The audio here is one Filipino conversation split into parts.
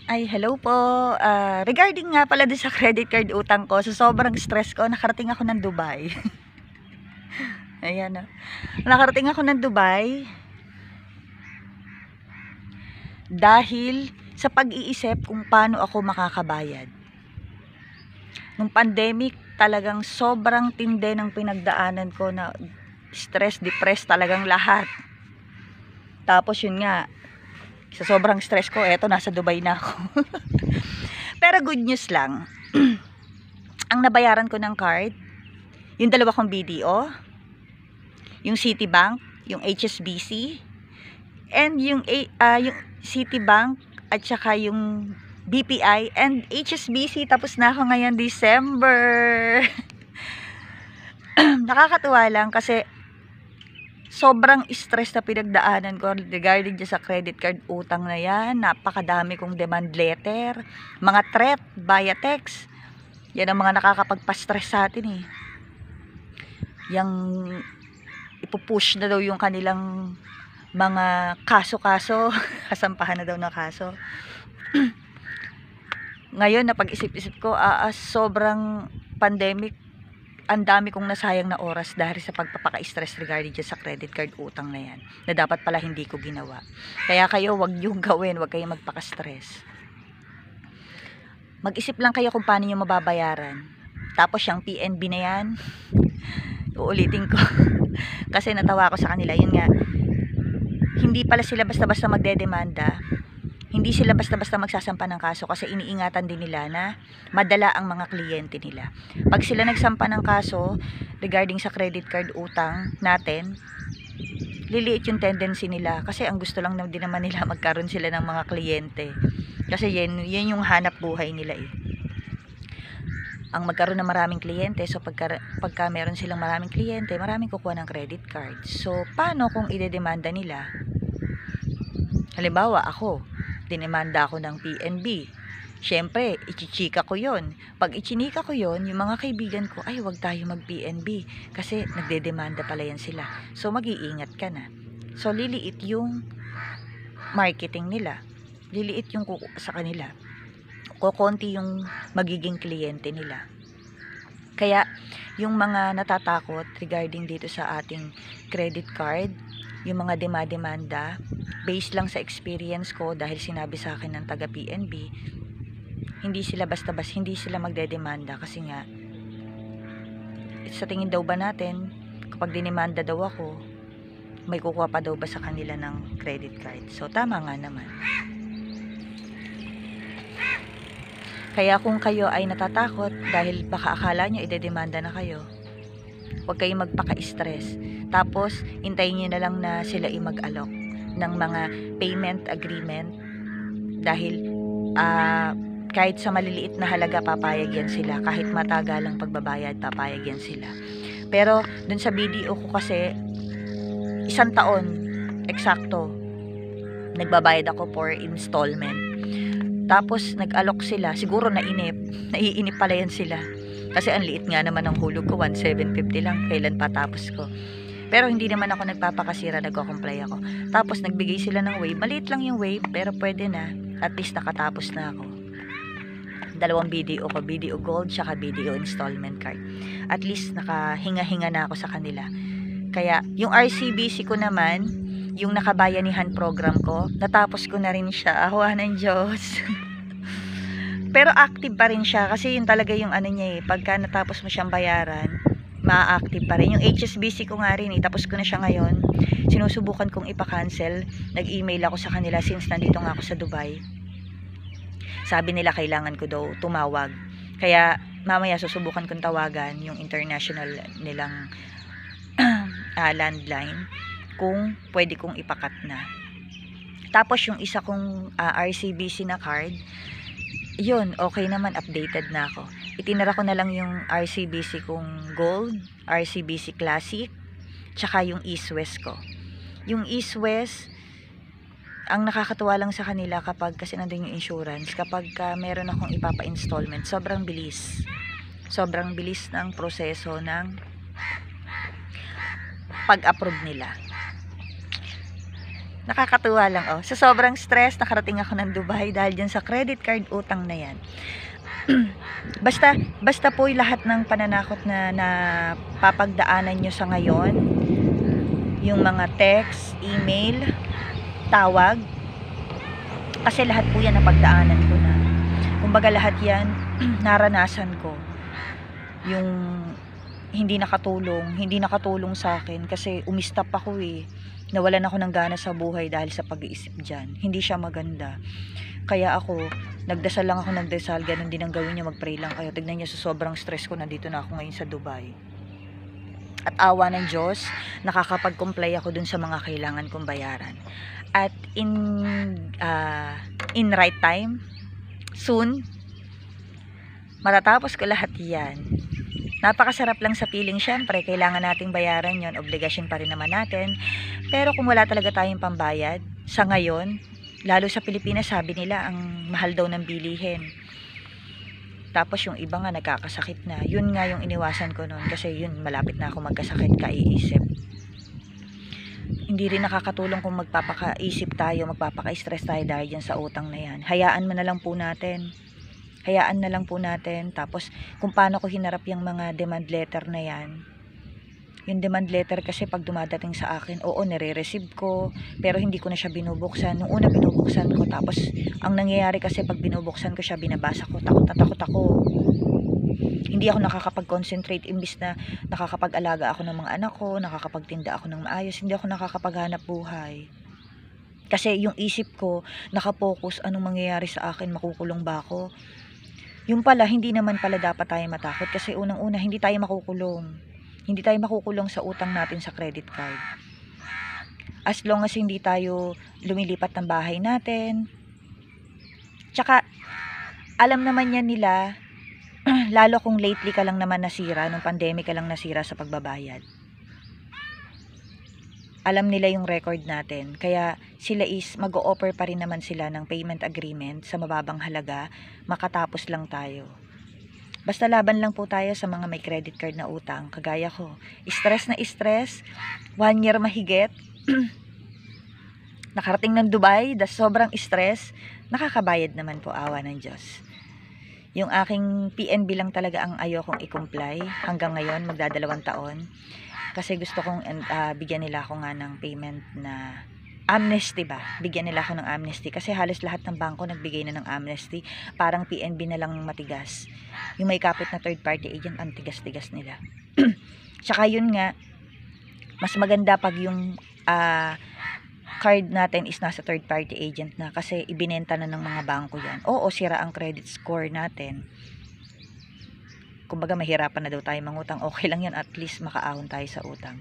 Ay, hello po. Regarding nga pala din sa credit card utang ko, sa sobrang stress ko, nakarating ako ng Dubai. Ayan na. Nakarating ako ng Dubai dahil sa pag-iisip kung paano ako makakabayad. Nung pandemic, talagang sobrang tindi ng pinagdaanan ko na stress, depressed talagang lahat. Tapos yun nga, sa sobrang stress ko, eto nasa Dubai na ako. Pero good news lang. Ang nabayaran ko ng card, yung dalawa kong BDO, yung Citibank, yung HSBC, and yung Citibank at saka yung BPI and HSBC. Tapos na ako ngayon December. Nakakatuwa lang kasi sobrang stress na pinagdaanan ko regarding sa credit card utang na yan. Napakadami kong demand letter, mga threat via text. Yan ang mga nakakapagpa-stress sa atin eh. Yang ipupush na daw yung kanilang mga kaso-kaso, kasampahan na daw ng kaso. Ngayon napag-isip-isip ko, sobrang pandemic, ang dami kong nasayang na oras dahil sa pagpapaka-stress regarding sa credit card utang na yan, na dapat pala hindi ko ginawa. Kaya kayo, wag yung gawin, wag kayong magpaka-stress. Mag-isip lang kayo kung paano nyo mababayaran. Tapos yung PNB na yan, uulitin ko. Kasi natawa ko sa kanila, yun nga, hindi pala sila basta-basta magdedemanda, hindi sila basta-basta magsasampa ng kaso kasi iniingatan din nila na madala ang mga kliyente nila. Pag sila nagsampa ng kaso regarding sa credit card utang natin, liliit yung tendency nila kasi ang gusto lang din naman nila magkaroon sila ng mga kliyente. Kasi yan yung hanap buhay nila eh. Ang magkaroon ng maraming kliyente, so pagka meron silang maraming kliyente, maraming kukuha ng credit card. So paano kung idedemanda nila? Halimbawa ako, dinemanda ako ng PNB. Siyempre, ichichika ko yon. Pag ichinika ko yon, yung mga kaibigan ko, ay wag tayo mag-PNB kasi nagdedemanda pala yan sila. So mag-iingat ka na. So liliit yung marketing nila. Liliit yung sa kanila. Kukunti yung magiging kliyente nila. Kaya yung mga natatakot regarding dito sa ating credit card, yung mga demanda, based lang sa experience ko dahil sinabi sa akin ng taga PNB, hindi sila basta-basta, hindi sila magdedemanda kasi nga sa tingin daw ba natin kapag dinemanda daw ako, may kukuha pa daw ba sa kanila ng credit card. So tama nga naman. Kaya kung kayo ay natatakot dahil baka akala nyo idedemanda na kayo, huwag kayong magpaka-stress. Tapos hintayin nyo na lang na sila mag-alok ng mga payment agreement dahil kahit sa maliliit na halaga papayag yan sila, kahit matagalang pagbabayad papayag yan sila. Pero dun sa BDO ko kasi 1 taon eksakto nagbabayad ako for installment. Tapos nag-alok sila, siguro naiinip pala yan sila kasi ang liit nga naman ng hulog ko, 1,750 lang, kailan patapos ko. Pero hindi naman ako nagpapakasira, nagko-comply ako. Tapos nagbigay sila ng wave, maliit lang yung wave pero pwede na, at least nakatapos na ako. 2 BDO ko, BDO Gold saka BDO installment card. At least nakahinga-hinga na ako sa kanila. Kaya yung RCBC ko naman, yung nakabayanihan program ko, natapos ko na rin siya. Awa ng Diyos. Pero active pa rin siya kasi yun talaga yung ano niya eh, pagka natapos mo siyang bayaran, ma-active pa rin. Yung HSBC ko nga rin eh, tapos ko na siya ngayon. Sinusubukan kong ipa-cancel. Nag-email ako sa kanila since nandito nga ako sa Dubai. Sabi nila kailangan ko daw tumawag. Kaya mamaya susubukan kong tawagan yung international nilang landline kung pwede kong ipakat na. Tapos yung isa kong RCBC na card, yun, okay naman, updated na ako. Itinara ko na lang yung RCBC kong Gold, RCBC Classic, tsaka yung East West ko. Yung East West, ang nakakatuwa lang sa kanila kapag, kasi nandun yung insurance, kapag meron akong ipapa-installment, sobrang bilis. Sobrang bilis ng proseso ng pag-approve nila. Nakakatuwa lang, oh. Sa sobrang stress, nakarating ako ng Dubai dahil dyan sa credit card utang na yan. Basta po lahat ng pananakot na napapagdaanan nyo sa ngayon, yung mga text, email, tawag, kasi lahat po yan napagdaanan ko na. Kumbaga lahat yan, naranasan ko. Yung hindi nakatulong sa akin kasi umistap ako eh. Nawalan ako ng gana sa buhay dahil sa pag-iisip dyan. Hindi siya maganda. Kaya ako, nagdasal lang ako ng dasal, ganun din ang gawin niyo, mag-pray lang kayo. Tignan niyo, sa sobrang stress ko, nandito na ako ngayon sa Dubai. At awa ng Diyos, nakakapag-comply ako dun sa mga kailangan kong bayaran. At in right time, soon, matatapos ko lahat yan. Napakasarap lang sa feeling, syempre, kailangan nating bayaran yon, obligasyon pa rin naman natin. Pero kung wala talaga tayong pambayad, sa ngayon, lalo sa Pilipinas, sabi nila, ang mahal daw ng bilihin. Tapos yung iba nga nagkakasakit na. Yun nga yung iniwasan ko noon kasi yun, malapit na ako magkasakit, kaiisip. Hindi rin nakakatulong kung magpapakaisip tayo, magpapaka-stress tayo dahil yan sa utang na yan. Hayaan na lang po natin. Tapos kung paano ko hinarap yung mga demand letter na yan. Yung demand letter kasi pag dumadating sa akin, oo, nire-receive ko, pero hindi ko na siya binubuksan. Nung una binubuksan ko, tapos ang nangyayari kasi pag binubuksan ko siya, binabasa ko, takot na takot ako. Hindi ako nakakapag-concentrate, imbis na nakakapag-alaga ako ng mga anak ko, nakakapagtinda ako ng maayos, hindi ako nakakapaghanap buhay. Kasi yung isip ko, nakapokus, anong mangyayari sa akin, makukulong ba ako? Yung pala, hindi naman pala dapat tayo matakot kasi unang-una, hindi tayo makukulong. Hindi tayo makukulong sa utang natin sa credit card. As long as hindi tayo lumilipat ng bahay natin. Tsaka, alam naman yan nila, lalo kung lately ka lang naman nasira, nung pandemic ka lang nasira sa pagbabayad. Alam nila yung record natin. Kaya sila is, mag-o-offer pa rin naman sila ng payment agreement sa mababang halaga, makatapos lang tayo. Basta laban lang po tayo sa mga may credit card na utang. Kagaya ko, stress na stress, 1 year mahigit, nakarating ng Dubai, sobrang stress, nakakabayad naman po, awa ng Diyos. Yung aking PNB lang talaga ang ayokong i-comply hanggang ngayon, magdadalawang taon. Kasi gusto kong bigyan nila ako nga ng payment na amnesty ba? Bigyan nila ako ng amnesty. Kasi halos lahat ng bangko nagbigay na ng amnesty. Parang PNB na lang matigas. Yung may kapit na third party agent, ang tigas-tigas nila. Tsaka yun nga, mas maganda pag yung card natin is nasa third party agent na. Kasi ibinenta na ng mga bangko yan. Oo, sira ang credit score natin. Kumbaga mahirapan na daw tayo mangutang. Okay lang yun, at least makaahon tayo sa utang.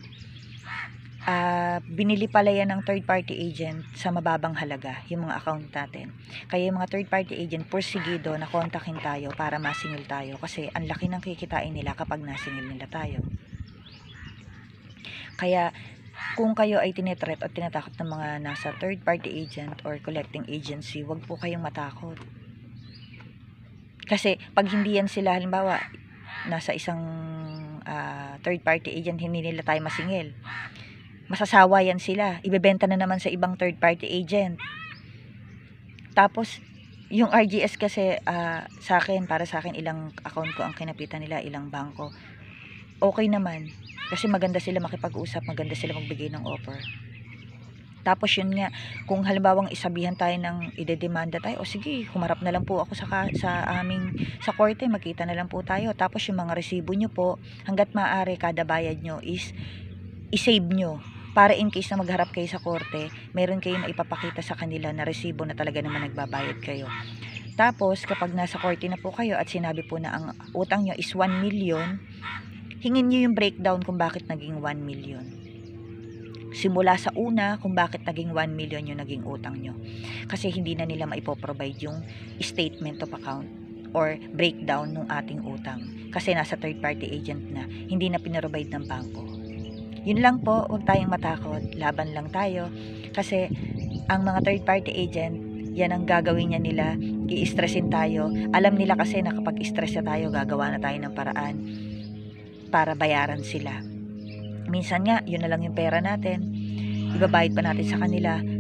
Binili pala yan ng third party agent sa mababang halaga yung mga account natin. Kaya yung mga third party agent, porsigido na kontakin tayo para masingil tayo kasi ang laki ng kikitain nila kapag nasingil nila tayo. Kaya kung kayo ay tinetreat o tinatakot ng mga nasa third party agent or collecting agency, wag po kayong matakot. Kasi pag hindi yan sila, halimbawa nasa isang third party agent, hindi nila tayo masingil, masasawa yan sila, ibebenta na naman sa ibang third party agent. Tapos yung RGS kasi para sa akin ilang account ko ang kinapitan nila, ilang bangko, okay naman kasi maganda sila makipag-usap, maganda sila magbigay ng offer. Tapos yun nga, kung halimbawang isabihan tayo ng idedemanda tayo, o sige, humarap na lang po ako sa korte, magkita na lang po tayo. Tapos yung mga resibo nyo po, hanggat maaari kada bayad nyo is i-save nyo. Para in case na magharap kayo sa korte, meron kayong maipapakita sa kanila na resibo na talaga naman nagbabayad kayo. Tapos, kapag nasa korte na po kayo at sinabi po na ang utang nyo is 1 million, hingin nyo yung breakdown kung bakit naging 1 million. Simula sa una kung bakit naging 1 million yung naging utang nyo. Kasi hindi na nila maipoprovide yung statement of account or breakdown ng ating utang. Kasi nasa third party agent na, hindi na pinrovide ng bangko. Yun lang po, huwag tayong matakot, laban lang tayo. Kasi ang mga third party agent, yan ang gagawin niya nila, i-stressin tayo. Alam nila kasi na kapag stress na tayo, gagawa na tayo ng paraan para bayaran sila. Minsan nga, yun na lang yung pera natin, ibabayad pa natin sa kanila,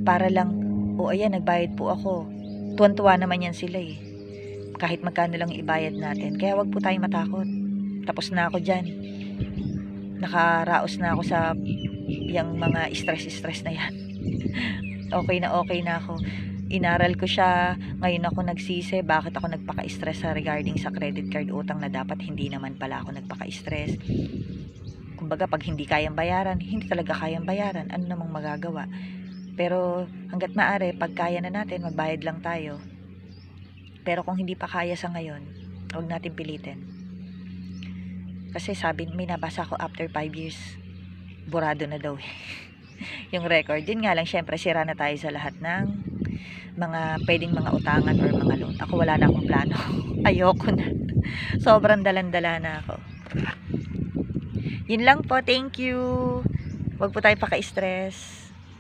para lang, o ayan, nagbayad po ako. Tuwan-tuwa naman yan sila eh. Kahit magkano lang ibayad natin. Kaya wag po tayong matakot. Tapos na ako dyan. Nakaraos na ako sa yung mga stress-stress na yan. Okay na ako. Inaral ko siya, ngayon ako nagsisi, bakit ako nagpaka-stress sa regarding sa credit card utang na dapat hindi naman pala ako nagpaka-stress. Kumbaga, pag hindi kayang bayaran, hindi talaga kayang bayaran, ano namang magagawa. Pero hanggat maaari, pag kaya na natin, magbayad lang tayo. Pero kung hindi pa kaya sa ngayon, huwag natin pilitin. Kasi sabi, may nabasa ko after 5 years, burado na daw yung record. Yun nga lang, syempre, sira na tayo sa lahat ng mga pwedeng mga utangan or mga loan. Ako wala na akong plano. Ayoko na. Sobrang dalan-dala na ako. Yun lang po. Thank you. Huwag po tayo paka-stress.